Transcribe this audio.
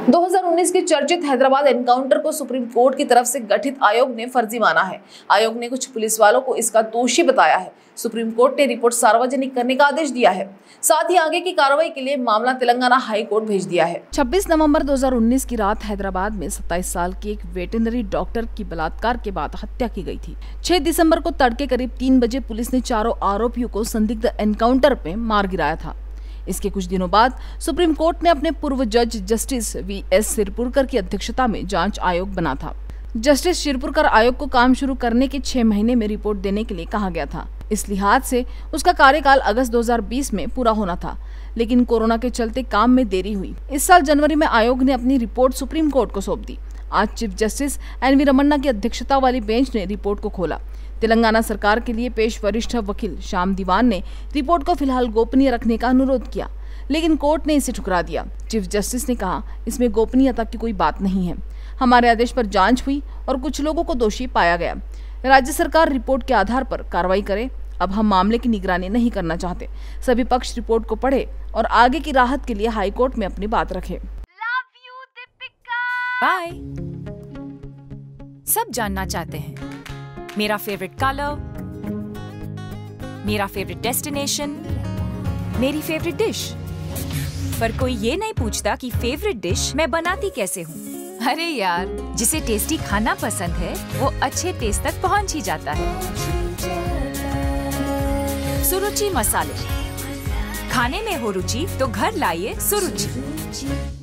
2019 के चर्चित हैदराबाद एनकाउंटर को सुप्रीम कोर्ट की तरफ से गठित आयोग ने फर्जी माना है। आयोग ने कुछ पुलिस वालों को इसका दोषी बताया है। सुप्रीम कोर्ट ने रिपोर्ट सार्वजनिक करने का आदेश दिया है। साथ ही आगे की कार्रवाई के लिए मामला तेलंगाना हाई कोर्ट भेज दिया है। 26 नवंबर 2019 की रात हैदराबाद में 27 साल की एक वेटरनरी डॉक्टर की बलात्कार के बाद हत्या की गई थी। 6 दिसंबर को तड़के करीब 3 बजे पुलिस ने चारों आरोपियों को संदिग्ध एनकाउंटर में मार गिराया था। इसके कुछ दिनों बाद सुप्रीम कोर्ट ने अपने पूर्व जज जस्टिस वी.एस. सिरपुरकर की अध्यक्षता में जांच आयोग बना था। जस्टिस सिरपुरकर आयोग को काम शुरू करने के 6 महीने में रिपोर्ट देने के लिए कहा गया था। इस लिहाज से उसका कार्यकाल अगस्त 2020 में पूरा होना था, लेकिन कोरोना के चलते काम में देरी हुई। इस साल जनवरी में आयोग ने अपनी रिपोर्ट सुप्रीम कोर्ट को सौंप दी। आज चीफ जस्टिस एन.वी. रमन्ना की अध्यक्षता वाली बेंच ने रिपोर्ट को खोला। तेलंगाना सरकार के लिए पेश वरिष्ठ वकील श्याम दीवान ने रिपोर्ट को फिलहाल गोपनीय रखने का अनुरोध किया, लेकिन कोर्ट ने इसे ठुकरा दिया। चीफ जस्टिस ने कहा, इसमें गोपनीयता की कोई बात नहीं है। हमारे आदेश पर जांच हुई और कुछ लोगों को दोषी पाया गया। राज्य सरकार रिपोर्ट के आधार पर कार्रवाई करे। अब हम मामले की निगरानी नहीं करना चाहते। सभी पक्ष रिपोर्ट को पढ़े और आगे की राहत के लिए हाई कोर्ट में अपनी बात रखे। बाय। सब जानना चाहते हैं मेरा फेवरेट कलर, मेरा फेवरेट डेस्टिनेशन, मेरी फेवरेट डिश, पर कोई ये नहीं पूछता कि फेवरेट डिश मैं बनाती कैसे हूँ। अरे यार, जिसे टेस्टी खाना पसंद है वो अच्छे टेस्ट तक पहुँच ही जाता है। सुरुचि मसाले, खाने में हो रुचि तो घर लाइए सुरुचि।